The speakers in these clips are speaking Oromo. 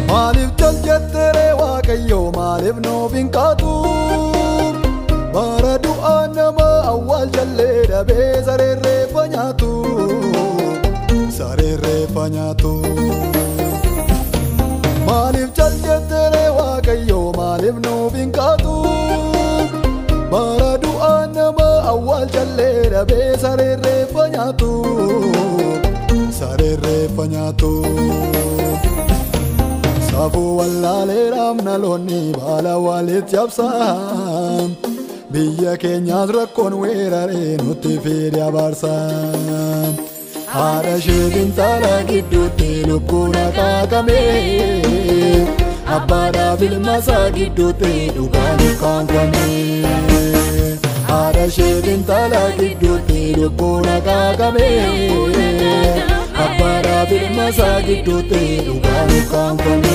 Maaliif jaljettere waaqayyo maaliif nuuf hin kaatu bara du'aan nama awwaalchallee dhabee sareerreeffa nyaatu Maaliif jaljettere waaqayyo maaliif nuuf hin kaatu bara du'aan nama awwaalchallee dhabee sareerreeffa nyaatu Saafuu wallaalee raamnaloonni baala walitti cabsan biyya keenyaas rakkoon weeraree nutti fide abaarsan haadha isheetiin taala gidduutti lubbuun akaakame abbaadhaaf ilma isaa gidduutti dhugaan kaanfame haadha isheetiin taala gidduutti lubbuun akaakame abbaadhaaf ilma isaa gidduutti dhugaan kaanfame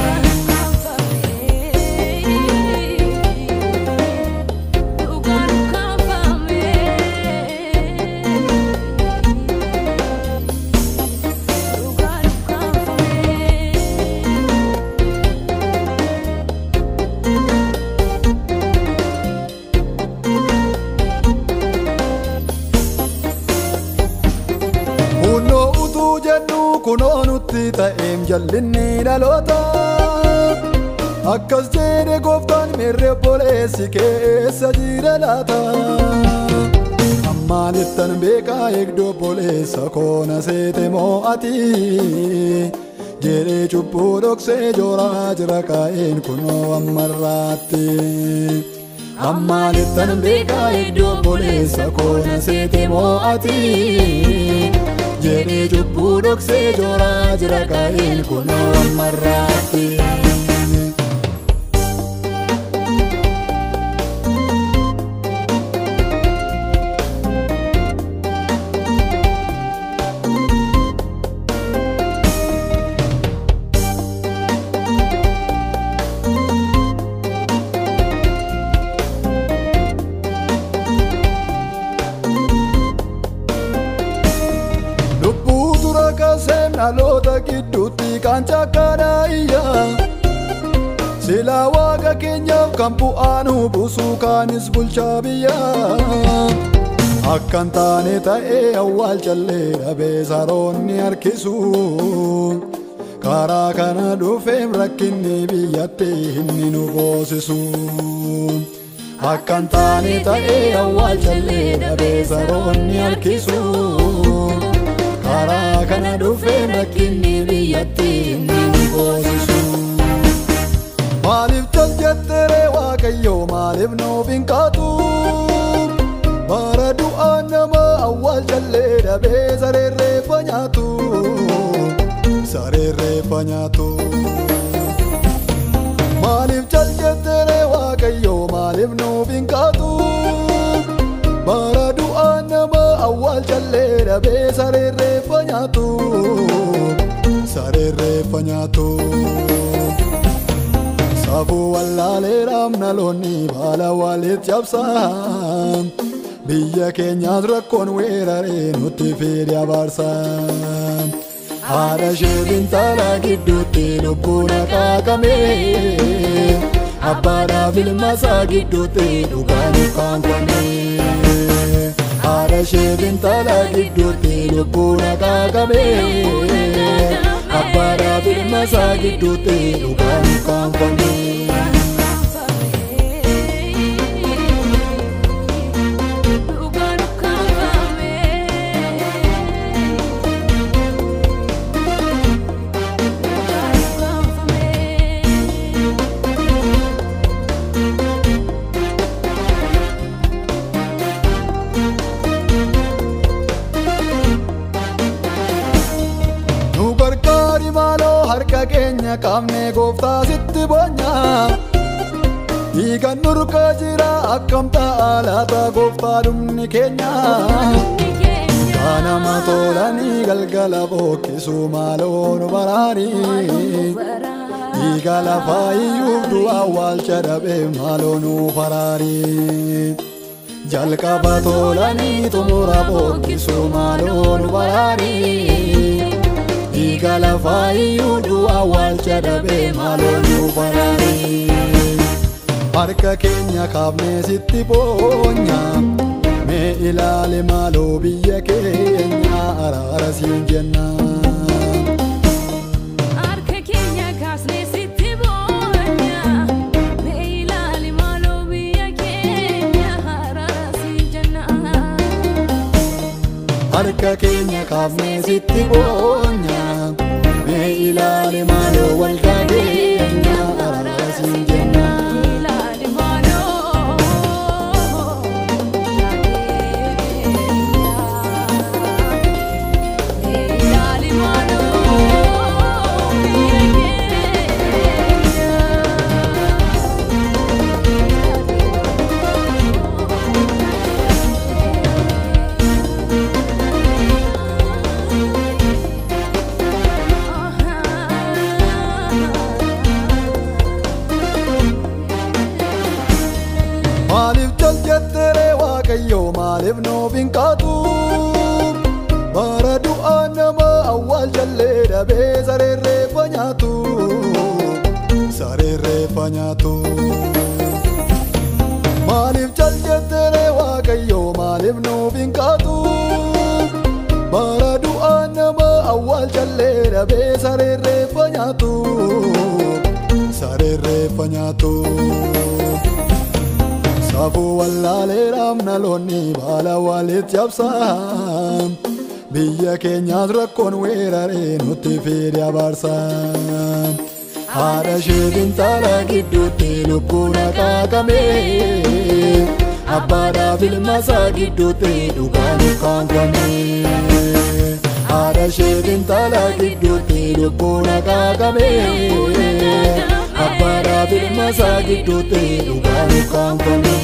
kunoo nutti ta'eem jallinni dhaloota akkas jedhe gooftaan meerree obboleessi keessa jira laata ammaanittan beekaa eegduu obboleessa koona seete moo'ati jedhee cubbuu dhoksee jooraa jira kaa'een kunoo ammarraatti ammaanittan beekaa eegduu obboleessa koona seete moo'ati jedhee cubbuu dhoksee jooraa jira kaa'een kunoo ammarraatti dhaloota gidduutti kan cakkadhaa'iyyaa sila waaqa keenyaaf kan bu'aanu buusuu kaanis bulchaa biyyaa akkan taane ta'ee awwaalchallee dhabee saroonni harkisu karaa kana dhufeem rakkinni biyyatti inni nu boosisu akkan taane ta'ee awwaalchallee dhabee saroonni harkisu karaa kana dhufee rakkinni biyyatti inni nu boosisu maaliif jaljettere waaqayyo maaliif nuuf hin kaatu bara du'aan nama awwaalchallee dhabee sareerreeffa nyaatu maaliif jaljettere waaqayyo maaliif nuuf hin kaatu bara du'aan nama awwaalchallee dhabee sareerreeffa nyaatu saafuu wallaalee raamnaloonni baala walitti cabsan biyya keenyaas rakkoon weeraree nutti fide abaarsan haadha isheetiin taala gidduutti lubbuun akaakame abbaadhaaf ilma isaa gidduutti dhugaan kaanfame haadha isheetiin taala gidduutti lubbuun akaakame abbaadhaaf ilma isaa gidduutti dhugaan kaanfame harka keenya qaamne gooftaa sitti bonya dhiigan nurka jira akkam ta'a laata gooftaa dhumni keenya kanama tolanii galgala bookkisu maaloo nu baraari dhiiga lafaa iyyuuf du'a awwaalcha dhabee maaloo nu faraari jalqaba tolanii xumura bookkisu maaloo nu baraari Igala fayyudu awal chadabe malolu farari. Harka keenya kaafne sitti boonya me ilaali maaloo biyya keenya araara siin jenna. Harka keenya kaafne sitti boonya me ilaali maaloo biyya keenya araara siin jenna. Harka keenya kaafne sitti boonya me ilaali maaloo waldaa keenya araara siin jenna. Maalif jaljettere waaqayyo maalif noof hin kaatu bara du'aan nama awwaal jallee dhabee sareerreeffa nyaatu sareerreeffa nyaatu. Maalif jaljettere waaqayyo maalif noof hin kaatu bara du'aan nama awwaal jallee dhabee sareerreeffa nyaatu sareerreeffa nyaatu. Safu wallaalee raamna loonni baala walitti cabsan biyya keenyaas rakkoon weeraree nutti fide abaarsan. Haadha isheef intala gidduutti lubbuun akaakame abbaadhaaf ilma isaa gidduutti dhugaan ukkaanfame. Haadha isheef intala gidduutti lubbuun akaakame abbaadhaaf ilma isaa gidduutti dhugaan ukkaanfame.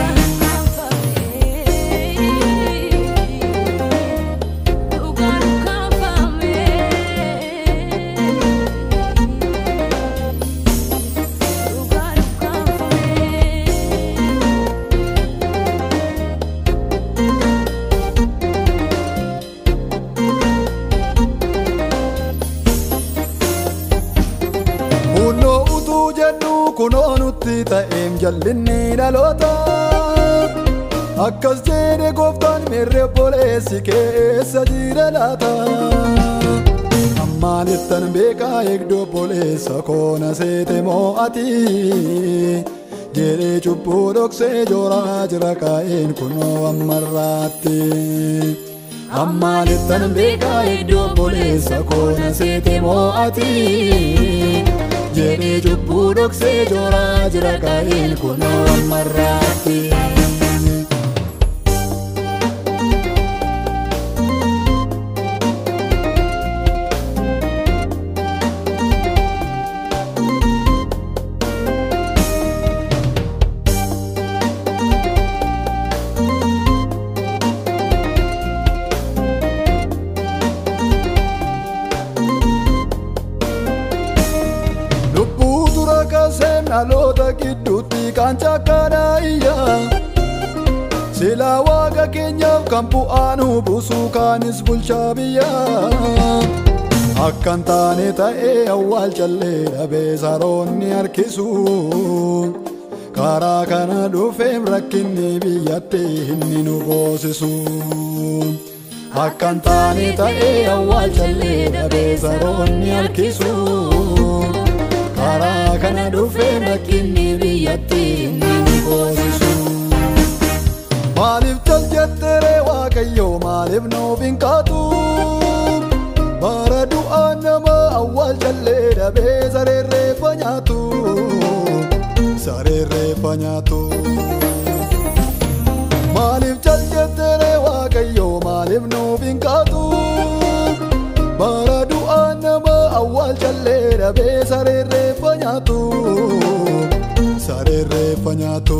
Kunoo nutti ta'eem jallinni dhaloota akkas jedhe gooftaan mirree obboleessi keessa jira laata. Ammaalittan beekaa eegdoo obboleessa koona seete moo'ati jedhee cubbuu dhoksee jooraa jira kaa'een kunoo ammarraatti. Ammaalittan beekaa eegdoo obboleessa koona seete moo'ati jedhee cubbuu dhoksee jooraa jira kaa'een kunoo ammarraatti. Dhaloota gidduutti kan cakkanaayya sila waaqa keenyaaf kan bu'aanu buusuu kaanis bulchaa biyya. Akkan taane ta'ee awwaal callee dhabee saroonni harkisu karaa kana dhufeem rakkinni biyyatti inni nu boosisu. Akkan taane ta'ee awwaal callee dhabee saroonni harkisu karaa kana dhufee rakkinni biyyatti inni nu boosisu. Maalif jaljettere waaqayyo maalif noof hin kaatu bara du'aan nama awwaal jallee dhabee sareerreeffa nyaatu sareerreeffa nyaatu. Maalif jaljettere waaqayyo maalif noof hin kaatu bara du'aan nama awwaal jallee dhabee sareerreeffa nyaatu sareerreeffa nyaatu.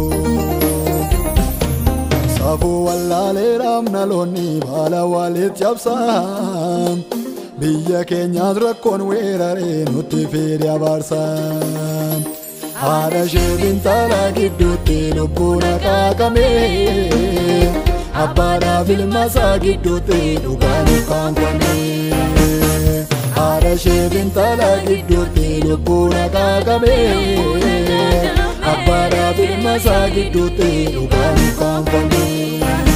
Safu wallaalee raamna loonni baala walitti cabsan biyya keenyaas rakkoon weeraree nutti fide abaarsan. Haadha isheef intala gidduutti lubbuun akaakame abbaadhaaf ilma isaa gidduutti dhugaan ukkaanfame. haadha isheetiin talaa gidduutti lubbuu nagaa qabee abbaadhaaf ilma isaa gidduutti dhugaan kaanfamee.